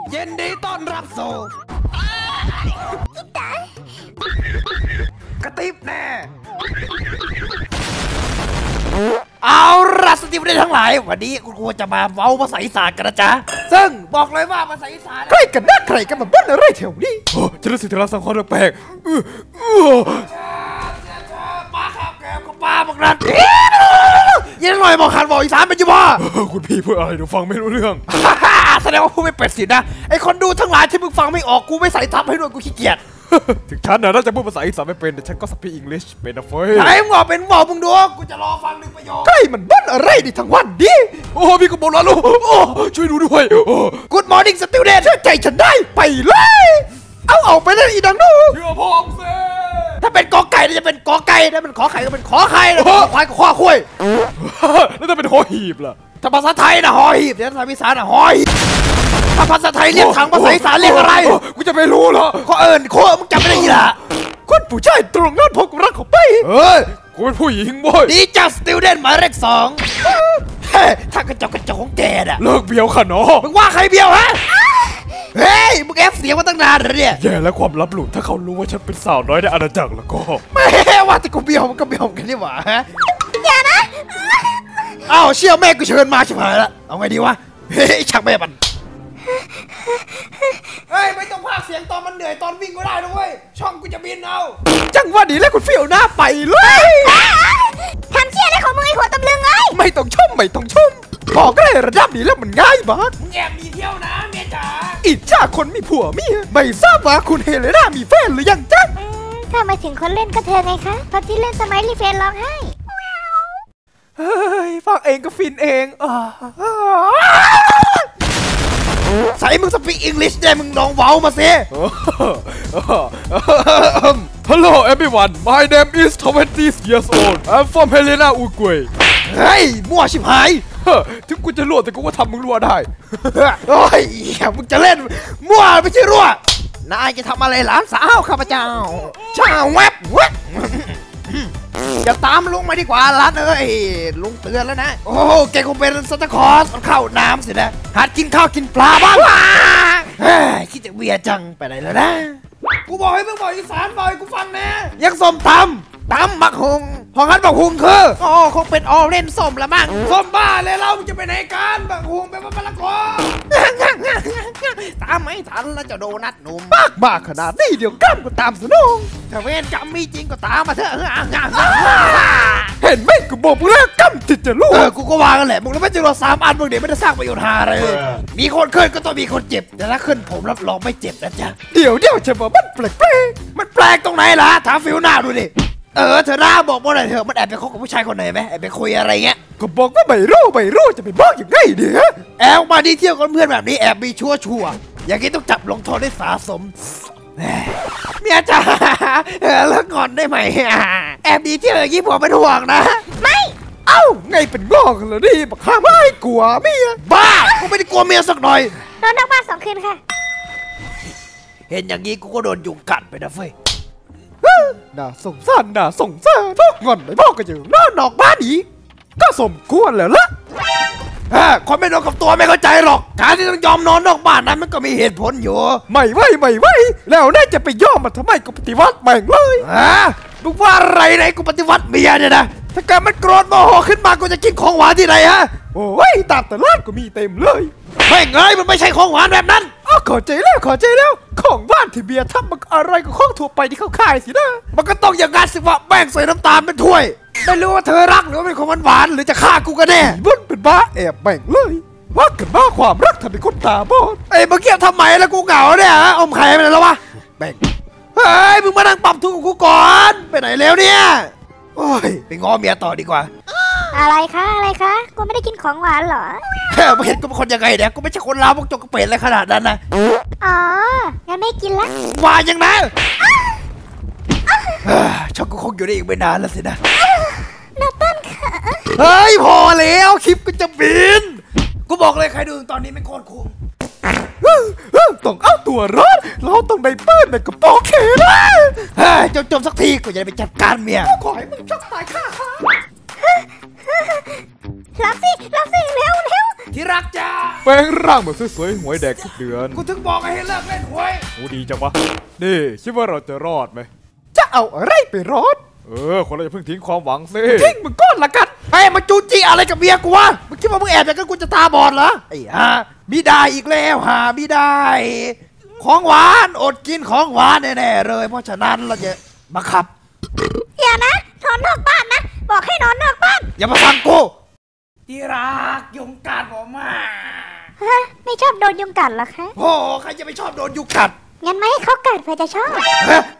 ยินดีต้อนรับสู่กระติบแน่เอาล่ะสติวได้ทั้งหลายวันนี้กูจะมาเว้าภาษาอีสานกันนะจ๊ะซึ่งบอกเลยว่าภาษาอีสานใครกันนะใครกันมาบ้านอะไรแถวนี้จะรู้สึกถึงสังคมแปลกป้าครับแกก็ป้าบอกนั้นยังหน่อยบอกขันบอกอีสานเป็นยังไงคุณพี่พูดอะไรหนูฟังไม่รู้เรื่องแสดงว่าพูดไม่เป็ดสินะไอคนดูทั้งหลายที่มึงฟังไม่ออกกูไม่ใส่ทับให้ด้วยกูขี้เกียจถึงฉันน่าจะพูดภาษาอีสานไม่เป็นแต่ฉันก็สปีกอังกฤษเป็นนะเฟ้ยไหนมึงบอกเป็นบอกมึงดูกูจะรอฟังหนึ่งประโยคใกล้มันบ้านอะไรดิทั้งวันดิโอ้พี่ก็บอกแล้วลูกโอ้ช่วยดูด้วยGood morning student เชื่อใจฉันได้ไปเลยเอาไปได้อีดังดูเชื่อพ่อมึงสิถ้าเป็นกอไก่จะเป็นกอไก่ถ้าเป็นขอไข่ก็เป็นขอไข่แล้วควายก็ข้อคุยแล้วถ้าเป็นหอหีบล่ะถ้าภาษาไทยนะหอหีบแต่ภาษาอีสานนะหอหีบถ้าภาษาไทยเรียกถังภาษาอีสานเรียกอะไรกูจะไม่รู้เหรอข้อโคมึงจำไม่ได้ยี่ละคนผู้ชายตรงนั้นพกรักเขาไปกูเป็นผู้หญิงบ่อยดีจัสติวเดนมาเลข2ถ้ากระจกของแกน่ะเลิกเบี้ยวค่ะน้องมึงว่าใครเบี้ยวฮะเฮ้ยมึงแอบเสียงมาตั้งนานเลยเนี่ยแย่แล้วความลับหลุดถ้าเขารู้ว่าฉันเป็นสาวน้อยในอาณาจักรแล้วก็ไม่ว่าแต่กูเบี้ยวมันก็เบี้ยวกันนี่หว่าฮะอย่านะอ้าวเชี่ยวแม่กูเชิญมาใช่ไหมละเอาไงดีวะเฮ้ยชักแม่มันเฮ้ยไม่ต้องพากเสียงตอนมันเหนื่อยตอนวิ่งก็ได้นะเว้ยช่องกูจะบินเอาจังว่าดีแล้วคุณฟิวหน้าไปเลยทำเชี่ยได้ของมึงไอ้หัวตำลึงเลยไม่ต้องชมบอกได้ระดับนี้แล้วมันง่ายมากมึงแอบมีเที่ยวนะเมียจ๋าอิจฉาคนมีผัวเมียไม่ทราบว่าคุณเฮเลน่ามีแฟนหรือยังจ๊ะถ้ามาถึงคนเล่นก็เธอไงคะเพราะที่เล่นสมัยรีเฟนร้องไห้เฮ้ยฟังเองก็ฟินเองใส่มึงสปีกอังกฤษได้มึงลองเว้ามาสิHello everyone my name is 20 years old I'm from Helena Uruguay เฮ้ยมั่วชิบหายถึงกูจะรั่วแต่กูก็ทำมึงรั่วได้โอ้ยมึงจะเล่นมั่วไม่ใช่รั่วนายจะทำอะไรหลานสาวข้าพเจ้าช่างแวบอย่าตามลุงมาดีกว่าหลานเอ้ยลุงเตือนแล้วนะโอ้แกคงเป็นซันตาคลอสเข้าน้ำสินะหัดกินข้าวกินปลาบ้างคิดจะเบียจังไปไหนแล้วนะกูบอกให้มึงบอกอีสานบอกให้กูฟังนะยังส้มตำบักฮุงพองั้นบักฮุงคือคงเป็นออเรนส้มละมั้งส้มบ้าเลยเราจะไปไหนกันบักฮุงเป็นมะละกอตามไม่ทันแล้วจะโดนัทหนุ่มบ้าขนาดนี้เดี๋ยวกั้มก็ตามสนุกถ้าเวรกรรมมีจริงก็ตามมาเถอะเห็นไหมกูบอกมึงแล้วกรรมจิตจะรู้กูก็วางกันแหละมึงแล้วไม่จะรอ3 อันมึงเดี๋ยวไม่ได้สร้างประโยชน์หาอะไรเลยมีคนขึ้นก็ต้องมีคนเจ็บแต่ถ้าขึ้นผมรับรองไม่เจ็บนะจ๊ะเดี๋ยวจะบอกมันแปลกมันแปลกตรงไหนล่ะถามฟิวหน้าดูดิเธอหน้าบอกว่าอะไรเธอมันแอบไปคบกับผู้ชายคนไหนไหมแอบไปคุยอะไรเงี้ยก็บอกว่าไม่รู้จะไปบอกยังไงดีฮะแอบมาดีเที่ยวกับเพื่อนแบบนี้แอบมีชั่วอย่างนี้ต้องจับลงโทษได้สาสมเมียจ๋าเลิกงอนได้ไหมแอบดีเที่ยวอย่างนี้ผมเป็นห่วงนะไม่ไงเป็นงอกเหรอดิบักข้าไม่กลัวเมียบ้ากูไม่ได้กลัวเมียสักหน่อยนอนนอกบ้าน2 คืนค่ะเห็นอย่างนี้กูก็โดนยุงกัดไปนะเฟ้ยน่าสงสารพวกงอนไม่บอกกันอยู่นอกบ้านอีกก็สมควรแล้วล่ะคนไม่นอนกับตัวไม่เข้าใจหรอกการที่ต้องยอมนอนนอกบ้านนั้นมันก็มีเหตุผลอยู่ไม่ไหวแล้วน่าจะไปยอมมันทำไมกูปฏิวัติแม่งเลยมึงว่าอะไรไหนกูปฏิวัติเมียเนี่ยนะถ้าเกิดมันโกรธโมโหขึ้นมากูจะกินของหวานที่ไหนฮะโอ้ยตามตลาดก็มีเต็มเลยไม่เงยมันไม่ใช่ของหวานแบบนั้นขอใจแล้วของบ้านที่เบียร์ทำมันอะไรก็ของทั่วไปที่เขาขายสินะมันก็ต้องอย่างงั้นสิวะแบ่งใส่น้ำตาลเป็นถ้วยไม่รู้ว่าเธอรักหรือว่าเป็นของหวานหรือจะฆ่ากูกันแน่บุญเป็นบ้าแอบแบ่งเลยว่ากันบ้าความรักทำเป็นคนตาบอดเมื่อกี้ทำไมแล้วกูเหงาเนี่ยอมไข่ไปไหนแล้ววะแบ่งเฮ้ยมึงมานั่งปรับทุกข์กับกูก่อนไปไหนแล้วเนี่ยโอ้ยไปง้อเมียต่อดีกว่าอะไรคะกูไม่ได้กินของหวานเหรอไม่เห็นกูเป็นคนยังไงเนี่ยกูไม่ใช่คนลาวพวกจกกระเปรตอะไรขนาดนั้นนะงั้นไม่กินละว่ายังไงช็อกกูคงอยู่ได้อีกไม่นานแล้วสินะนาต้นค่ะเฮ้ยพอแล้วคลิปก็จะบินกูบอกเลยใครดูตอนนี้ไม่โคตรคุ้มต้องเอาตัวรอดเราต้องได้เปิ้ลในกระป๋องเคนจบสักทีกูจะไปจัดการเมียขอให้มึงชอบตายข้ารับสิเร็วทีที่รักจ้าแปลงร่างแบบสวยๆหวยแดกทุกเดือนกูถึงบอกให้เลิกเล่นหวยโอ้ดีจังวะนี่คิดว่าเราจะรอดไหมจะเอาอะไรไปรอดคนเราจะเพิ่งทิ้งความหวังสิทิ้งมึงก้อนละกันเฮ้ยมาจูจี้อะไรกับเมียกูวะมึงคิดว่ามึงแอบอย่างนั้นกูจะตาบอดเหรอไอ้ห่ามิได้อีกแล้วหามิได้ ของหวานอดกินของหวานแน่ๆเลย เพราะฉะนั้นเราจะบังคับอย่านะนอนนอกบ้านนะ บอกให้นอนนอกบ้านอย่ามาสั่งกูที่รักยุงกัดผมมาฮะ ไม่ชอบโดนยุงกัดเหรอคะโอ้ใครจะไปชอบโดนยุงกัดงั้นไม่ให้เขากัดเพื่อจะชอบเฮ้ย